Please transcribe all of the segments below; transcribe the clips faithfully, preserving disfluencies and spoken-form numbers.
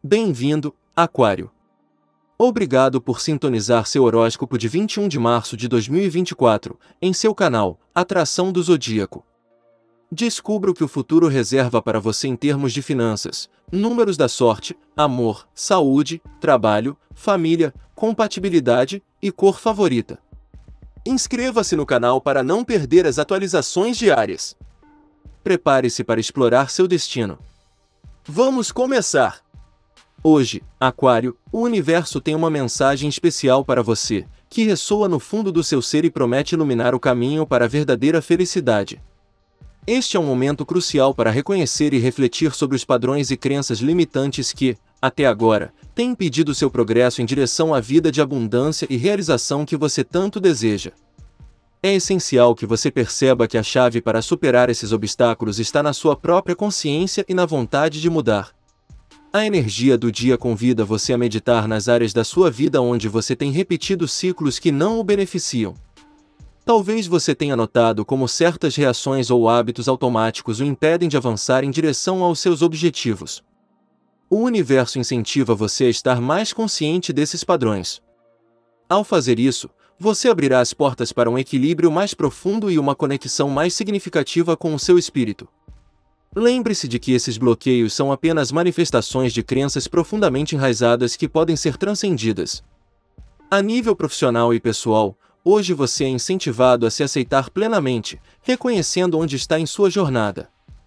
Bem-vindo, Aquário. Obrigado por sintonizar seu horóscopo de vinte e um de março de dois mil e vinte e quatro, em seu canal, Atração do Zodíaco. Descubra o que o futuro reserva para você em termos de finanças, números da sorte, amor, saúde, trabalho, família, compatibilidade e cor favorita. Inscreva-se no canal para não perder as atualizações diárias. Prepare-se para explorar seu destino. Vamos começar! Hoje, Aquário, o universo tem uma mensagem especial para você, que ressoa no fundo do seu ser e promete iluminar o caminho para a verdadeira felicidade. Este é um momento crucial para reconhecer e refletir sobre os padrões e crenças limitantes que, até agora, têm impedido seu progresso em direção à vida de abundância e realização que você tanto deseja. É essencial que você perceba que a chave para superar esses obstáculos está na sua própria consciência e na vontade de mudar. A energia do dia convida você a meditar nas áreas da sua vida onde você tem repetido ciclos que não o beneficiam. Talvez você tenha notado como certas reações ou hábitos automáticos o impedem de avançar em direção aos seus objetivos. O universo incentiva você a estar mais consciente desses padrões. Ao fazer isso, você abrirá as portas para um equilíbrio mais profundo e uma conexão mais significativa com o seu espírito. Lembre-se de que esses bloqueios são apenas manifestações de crenças profundamente enraizadas que podem ser transcendidas. A nível profissional e pessoal, hoje você é incentivado a se aceitar plenamente, reconhecendo onde está em sua jornada.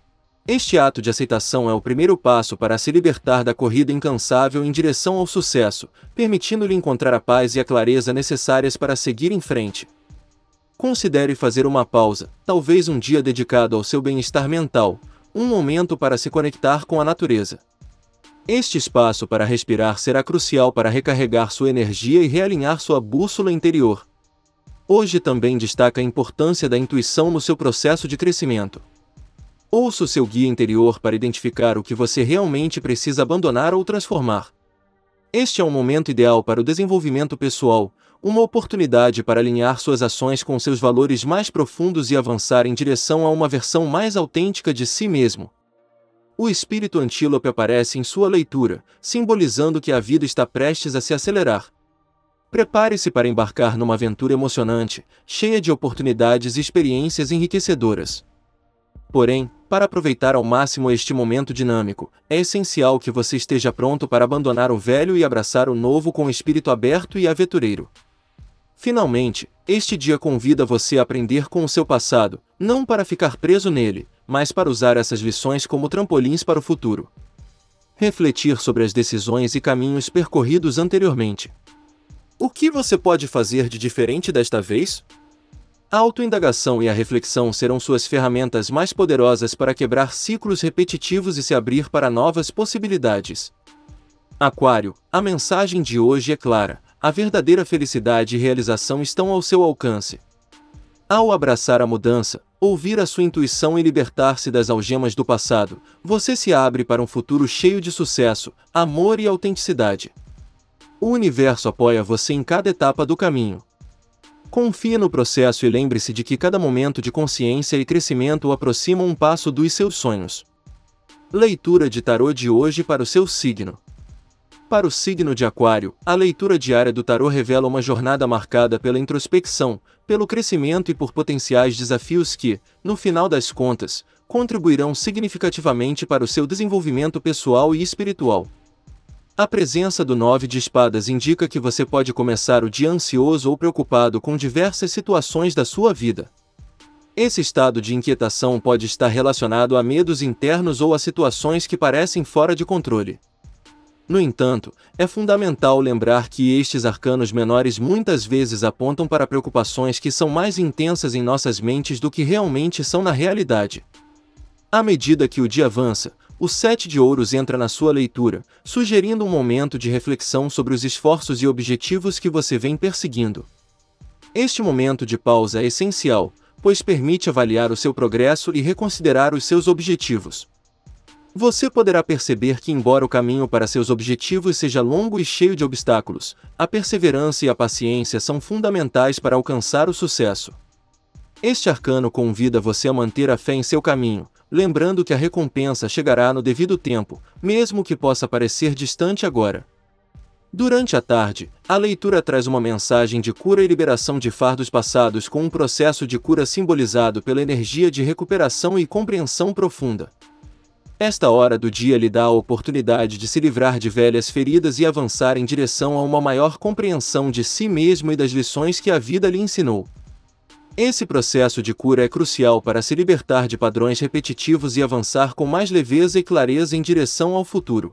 Este ato de aceitação é o primeiro passo para se libertar da corrida incansável em direção ao sucesso, permitindo-lhe encontrar a paz e a clareza necessárias para seguir em frente. Considere fazer uma pausa, talvez um dia dedicado ao seu bem-estar mental, um momento para se conectar com a natureza. Este espaço para respirar será crucial para recarregar sua energia e realinhar sua bússola interior. Hoje também destaca a importância da intuição no seu processo de crescimento. Ouça o seu guia interior para identificar o que você realmente precisa abandonar ou transformar. Este é um momento ideal para o desenvolvimento pessoal, uma oportunidade para alinhar suas ações com seus valores mais profundos e avançar em direção a uma versão mais autêntica de si mesmo. O espírito antílope aparece em sua leitura, simbolizando que a vida está prestes a se acelerar. Prepare-se para embarcar numa aventura emocionante, cheia de oportunidades e experiências enriquecedoras. Porém, para aproveitar ao máximo este momento dinâmico, é essencial que você esteja pronto para abandonar o velho e abraçar o novo com espírito aberto e aventureiro. Finalmente, este dia convida você a aprender com o seu passado, não para ficar preso nele, mas para usar essas lições como trampolins para o futuro. Refletir sobre as decisões e caminhos percorridos anteriormente. O que você pode fazer de diferente desta vez? A autoindagação e a reflexão serão suas ferramentas mais poderosas para quebrar ciclos repetitivos e se abrir para novas possibilidades. Aquário, a mensagem de hoje é clara: a verdadeira felicidade e realização estão ao seu alcance. Ao abraçar a mudança, ouvir a sua intuição e libertar-se das algemas do passado, você se abre para um futuro cheio de sucesso, amor e autenticidade. O universo apoia você em cada etapa do caminho. Confie no processo e lembre-se de que cada momento de consciência e crescimento o aproxima um passo dos seus sonhos. Leitura de tarô de hoje para o seu signo. Para o signo de Aquário, a leitura diária do tarô revela uma jornada marcada pela introspecção, pelo crescimento e por potenciais desafios que, no final das contas, contribuirão significativamente para o seu desenvolvimento pessoal e espiritual. A presença do nove de espadas indica que você pode começar o dia ansioso ou preocupado com diversas situações da sua vida. Esse estado de inquietação pode estar relacionado a medos internos ou a situações que parecem fora de controle. No entanto, é fundamental lembrar que estes arcanos menores muitas vezes apontam para preocupações que são mais intensas em nossas mentes do que realmente são na realidade. À medida que o dia avança, o sete de ouros entra na sua leitura, sugerindo um momento de reflexão sobre os esforços e objetivos que você vem perseguindo. Este momento de pausa é essencial, pois permite avaliar o seu progresso e reconsiderar os seus objetivos. Você poderá perceber que, embora o caminho para seus objetivos seja longo e cheio de obstáculos, a perseverança e a paciência são fundamentais para alcançar o sucesso. Este arcano convida você a manter a fé em seu caminho, lembrando que a recompensa chegará no devido tempo, mesmo que possa parecer distante agora. Durante a tarde, a leitura traz uma mensagem de cura e liberação de fardos passados com um processo de cura simbolizado pela energia de recuperação e compreensão profunda. Esta hora do dia lhe dá a oportunidade de se livrar de velhas feridas e avançar em direção a uma maior compreensão de si mesmo e das lições que a vida lhe ensinou. Esse processo de cura é crucial para se libertar de padrões repetitivos e avançar com mais leveza e clareza em direção ao futuro.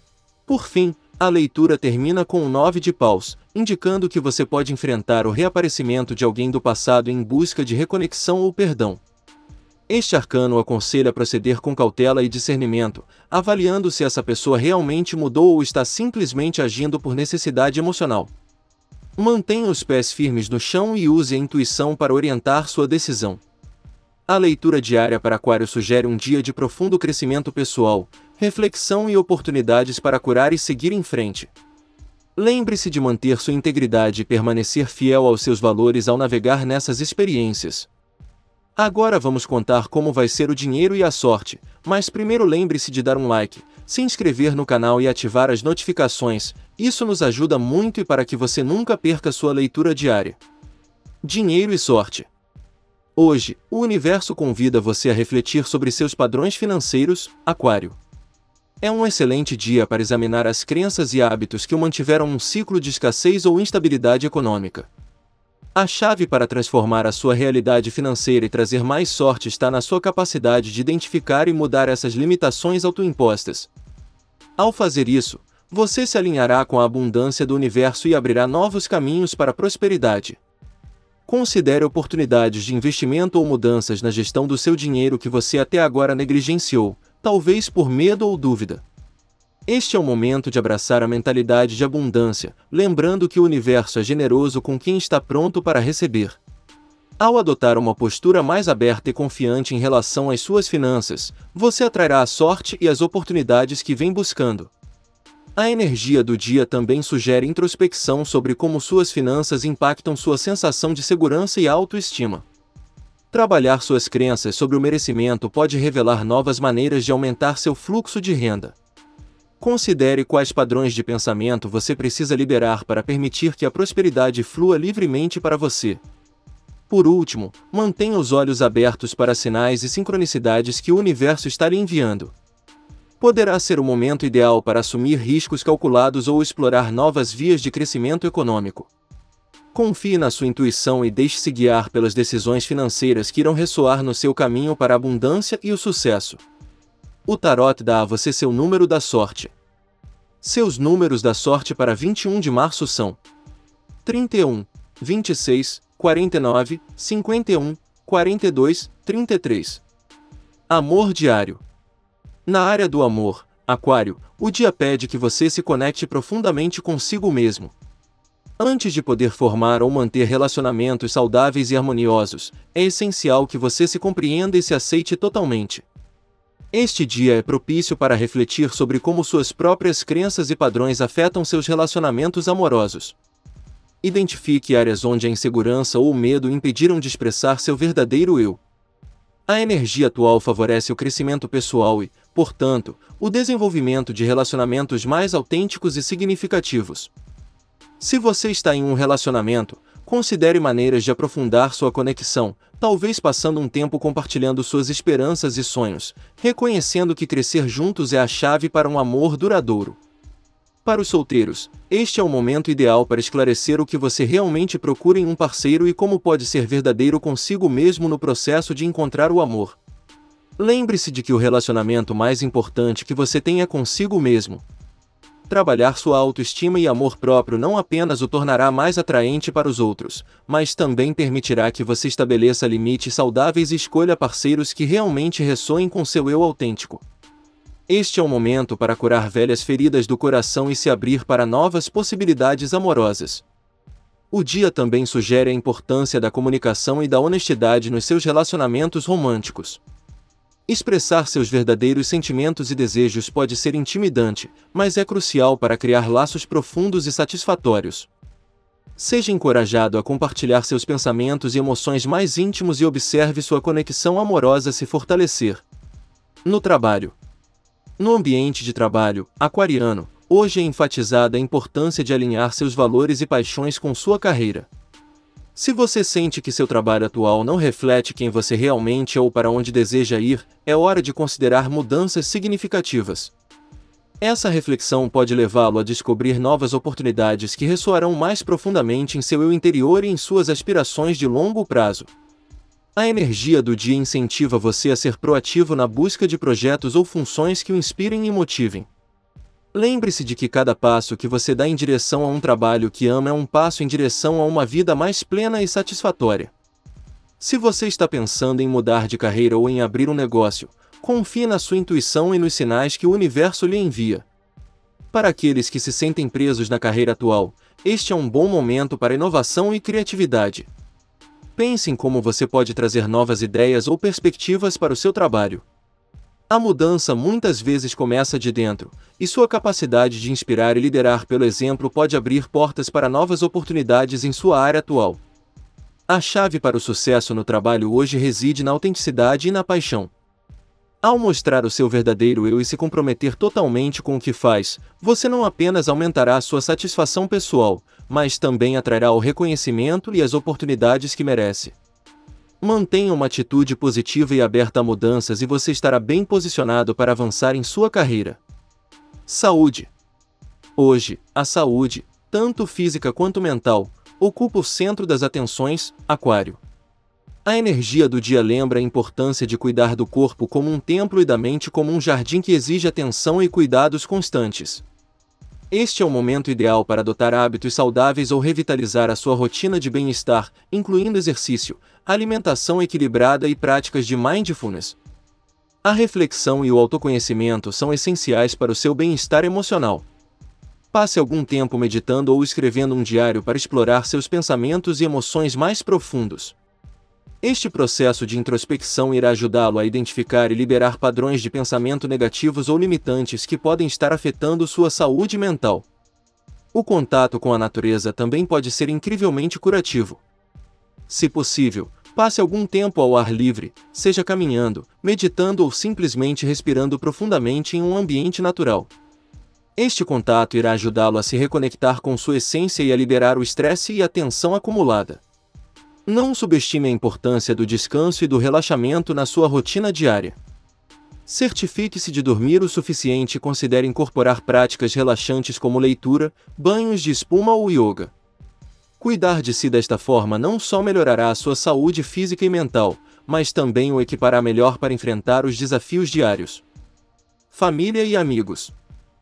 Por fim, a leitura termina com o nove de paus, indicando que você pode enfrentar o reaparecimento de alguém do passado em busca de reconexão ou perdão. Este arcano aconselha a proceder com cautela e discernimento, avaliando se essa pessoa realmente mudou ou está simplesmente agindo por necessidade emocional. Mantenha os pés firmes no chão e use a intuição para orientar sua decisão. A leitura diária para Aquário sugere um dia de profundo crescimento pessoal, reflexão e oportunidades para curar e seguir em frente. Lembre-se de manter sua integridade e permanecer fiel aos seus valores ao navegar nessas experiências. Agora vamos contar como vai ser o dinheiro e a sorte, mas primeiro lembre-se de dar um like, se inscrever no canal e ativar as notificações, isso nos ajuda muito e para que você nunca perca sua leitura diária. Dinheiro e sorte. Hoje, o universo convida você a refletir sobre seus padrões financeiros, Aquário. É um excelente dia para examinar as crenças e hábitos que o mantiveram num ciclo de escassez ou instabilidade econômica. A chave para transformar a sua realidade financeira e trazer mais sorte está na sua capacidade de identificar e mudar essas limitações autoimpostas. Ao fazer isso, você se alinhará com a abundância do universo e abrirá novos caminhos para a prosperidade. Considere oportunidades de investimento ou mudanças na gestão do seu dinheiro que você até agora negligenciou, talvez por medo ou dúvida. Este é o momento de abraçar a mentalidade de abundância, lembrando que o universo é generoso com quem está pronto para receber. Ao adotar uma postura mais aberta e confiante em relação às suas finanças, você atrairá a sorte e as oportunidades que vem buscando. A energia do dia também sugere introspecção sobre como suas finanças impactam sua sensação de segurança e autoestima. Trabalhar suas crenças sobre o merecimento pode revelar novas maneiras de aumentar seu fluxo de renda. Considere quais padrões de pensamento você precisa liberar para permitir que a prosperidade flua livremente para você. Por último, mantenha os olhos abertos para sinais e sincronicidades que o universo está lhe enviando. Poderá ser o momento ideal para assumir riscos calculados ou explorar novas vias de crescimento econômico. Confie na sua intuição e deixe-se guiar pelas decisões financeiras que irão ressoar no seu caminho para a abundância e o sucesso. O tarot dá a você seu número da sorte. Seus números da sorte para vinte e um de março são trinta e um, vinte e seis, quarenta e nove, cinquenta e um, quarenta e dois, trinta e três. Amor diário. Na área do amor, Aquário, o dia pede que você se conecte profundamente consigo mesmo. Antes de poder formar ou manter relacionamentos saudáveis e harmoniosos, é essencial que você se compreenda e se aceite totalmente. Este dia é propício para refletir sobre como suas próprias crenças e padrões afetam seus relacionamentos amorosos. Identifique áreas onde a insegurança ou o medo impediram de expressar seu verdadeiro eu. A energia atual favorece o crescimento pessoal e, portanto, o desenvolvimento de relacionamentos mais autênticos e significativos. Se você está em um relacionamento, considere maneiras de aprofundar sua conexão, talvez passando um tempo compartilhando suas esperanças e sonhos, reconhecendo que crescer juntos é a chave para um amor duradouro. Para os solteiros, este é o momento ideal para esclarecer o que você realmente procura em um parceiro e como pode ser verdadeiro consigo mesmo no processo de encontrar o amor. Lembre-se de que o relacionamento mais importante que você tem é consigo mesmo. Trabalhar sua autoestima e amor próprio não apenas o tornará mais atraente para os outros, mas também permitirá que você estabeleça limites saudáveis e escolha parceiros que realmente ressoem com seu eu autêntico. Este é o momento para curar velhas feridas do coração e se abrir para novas possibilidades amorosas. O dia também sugere a importância da comunicação e da honestidade nos seus relacionamentos românticos. Expressar seus verdadeiros sentimentos e desejos pode ser intimidante, mas é crucial para criar laços profundos e satisfatórios. Seja encorajado a compartilhar seus pensamentos e emoções mais íntimos e observe sua conexão amorosa se fortalecer. No trabalho. No ambiente de trabalho, aquariano, hoje é enfatizada a importância de alinhar seus valores e paixões com sua carreira. Se você sente que seu trabalho atual não reflete quem você realmente é ou para onde deseja ir, é hora de considerar mudanças significativas. Essa reflexão pode levá-lo a descobrir novas oportunidades que ressoarão mais profundamente em seu eu interior e em suas aspirações de longo prazo. A energia do dia incentiva você a ser proativo na busca de projetos ou funções que o inspirem e motivem. Lembre-se de que cada passo que você dá em direção a um trabalho que ama é um passo em direção a uma vida mais plena e satisfatória. Se você está pensando em mudar de carreira ou em abrir um negócio, confie na sua intuição e nos sinais que o universo lhe envia. Para aqueles que se sentem presos na carreira atual, este é um bom momento para inovação e criatividade. Pense em como você pode trazer novas ideias ou perspectivas para o seu trabalho. A mudança muitas vezes começa de dentro, e sua capacidade de inspirar e liderar pelo exemplo pode abrir portas para novas oportunidades em sua área atual. A chave para o sucesso no trabalho hoje reside na autenticidade e na paixão. Ao mostrar o seu verdadeiro eu e se comprometer totalmente com o que faz, você não apenas aumentará sua satisfação pessoal, mas também atrairá o reconhecimento e as oportunidades que merece. Mantenha uma atitude positiva e aberta a mudanças e você estará bem posicionado para avançar em sua carreira. Saúde. Hoje, a saúde, tanto física quanto mental, ocupa o centro das atenções, Aquário. A energia do dia lembra a importância de cuidar do corpo como um templo e da mente como um jardim que exige atenção e cuidados constantes. Este é o momento ideal para adotar hábitos saudáveis ou revitalizar a sua rotina de bem-estar, incluindo exercício, alimentação equilibrada e práticas de mindfulness. A reflexão e o autoconhecimento são essenciais para o seu bem-estar emocional. Passe algum tempo meditando ou escrevendo um diário para explorar seus pensamentos e emoções mais profundos. Este processo de introspecção irá ajudá-lo a identificar e liberar padrões de pensamento negativos ou limitantes que podem estar afetando sua saúde mental. O contato com a natureza também pode ser incrivelmente curativo. Se possível, passe algum tempo ao ar livre, seja caminhando, meditando ou simplesmente respirando profundamente em um ambiente natural. Este contato irá ajudá-lo a se reconectar com sua essência e a liberar o estresse e a tensão acumulada. Não subestime a importância do descanso e do relaxamento na sua rotina diária. Certifique-se de dormir o suficiente e considere incorporar práticas relaxantes como leitura, banhos de espuma ou yoga. Cuidar de si desta forma não só melhorará a sua saúde física e mental, mas também o equipará melhor para enfrentar os desafios diários. Família e amigos.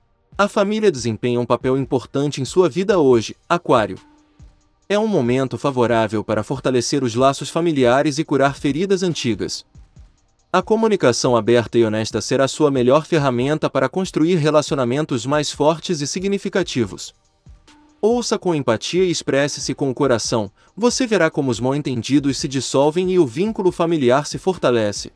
A família desempenha um papel importante em sua vida hoje, Aquário. É um momento favorável para fortalecer os laços familiares e curar feridas antigas. A comunicação aberta e honesta será sua melhor ferramenta para construir relacionamentos mais fortes e significativos. Ouça com empatia e expresse-se com o coração, você verá como os mal-entendidos se dissolvem e o vínculo familiar se fortalece.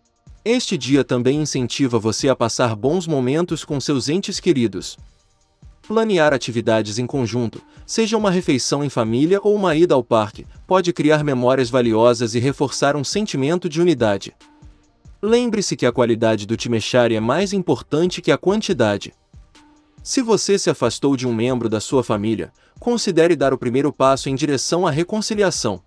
Este dia também incentiva você a passar bons momentos com seus entes queridos. Planear atividades em conjunto, seja uma refeição em família ou uma ida ao parque, pode criar memórias valiosas e reforçar um sentimento de unidade. Lembre-se que a qualidade do timeshare é mais importante que a quantidade. Se você se afastou de um membro da sua família, considere dar o primeiro passo em direção à reconciliação.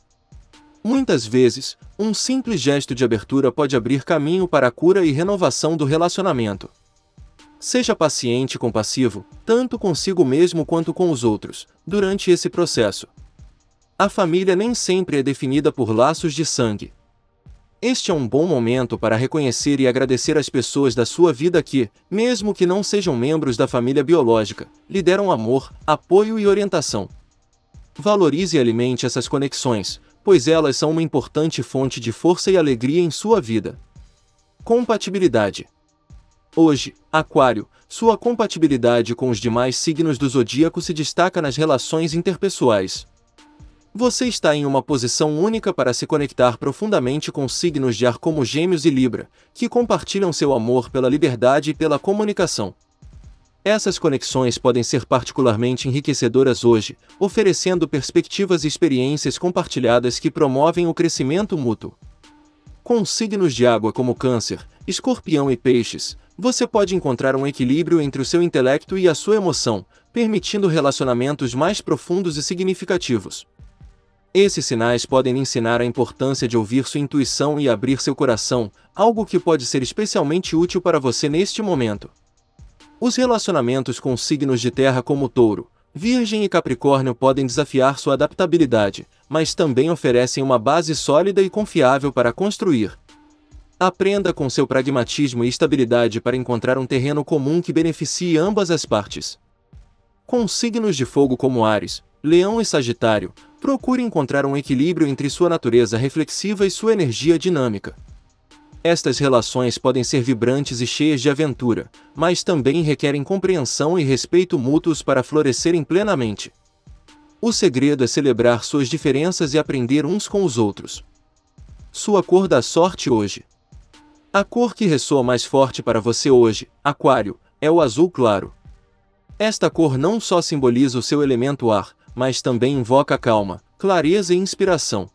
Muitas vezes, um simples gesto de abertura pode abrir caminho para a cura e renovação do relacionamento. Seja paciente e compassivo, tanto consigo mesmo quanto com os outros, durante esse processo. A família nem sempre é definida por laços de sangue. Este é um bom momento para reconhecer e agradecer as pessoas da sua vida que, mesmo que não sejam membros da família biológica, lhe deram amor, apoio e orientação. Valorize e alimente essas conexões, pois elas são uma importante fonte de força e alegria em sua vida. Compatibilidade. Hoje, Aquário, sua compatibilidade com os demais signos do zodíaco se destaca nas relações interpessoais. Você está em uma posição única para se conectar profundamente com signos de ar como Gêmeos e Libra, que compartilham seu amor pela liberdade e pela comunicação. Essas conexões podem ser particularmente enriquecedoras hoje, oferecendo perspectivas e experiências compartilhadas que promovem o crescimento mútuo. Com signos de água como Câncer, Escorpião e Peixes, você pode encontrar um equilíbrio entre o seu intelecto e a sua emoção, permitindo relacionamentos mais profundos e significativos. Esses sinais podem lhe ensinar a importância de ouvir sua intuição e abrir seu coração, algo que pode ser especialmente útil para você neste momento. Os relacionamentos com signos de terra como Touro, Virgem e Capricórnio podem desafiar sua adaptabilidade, mas também oferecem uma base sólida e confiável para construir. Aprenda com seu pragmatismo e estabilidade para encontrar um terreno comum que beneficie ambas as partes. Com signos de fogo como Áries, Leão e Sagitário, procure encontrar um equilíbrio entre sua natureza reflexiva e sua energia dinâmica. Estas relações podem ser vibrantes e cheias de aventura, mas também requerem compreensão e respeito mútuos para florescerem plenamente. O segredo é celebrar suas diferenças e aprender uns com os outros. Sua cor da sorte hoje. A cor que ressoa mais forte para você hoje, Aquário, é o azul claro. Esta cor não só simboliza o seu elemento ar, mas também invoca calma, clareza e inspiração.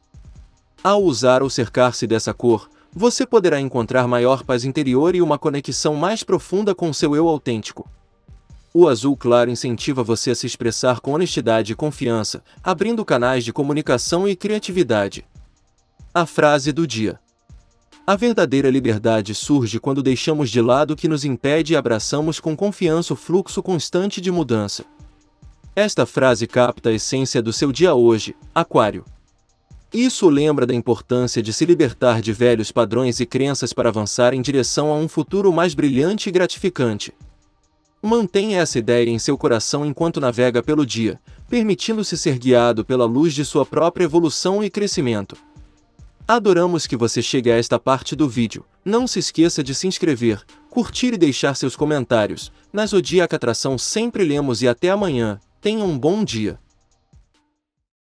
Ao usar ou cercar-se dessa cor, você poderá encontrar maior paz interior e uma conexão mais profunda com seu eu autêntico. O azul claro incentiva você a se expressar com honestidade e confiança, abrindo canais de comunicação e criatividade. A frase do dia: a verdadeira liberdade surge quando deixamos de lado o que nos impede e abraçamos com confiança o fluxo constante de mudança. Esta frase capta a essência do seu dia hoje, Aquário. Isso lembra da importância de se libertar de velhos padrões e crenças para avançar em direção a um futuro mais brilhante e gratificante. Mantenha essa ideia em seu coração enquanto navega pelo dia, permitindo-se ser guiado pela luz de sua própria evolução e crescimento. Adoramos que você chegue a esta parte do vídeo. Não se esqueça de se inscrever, curtir e deixar seus comentários. Na Zodíaca Atração sempre lemos e até amanhã. Tenha um bom dia.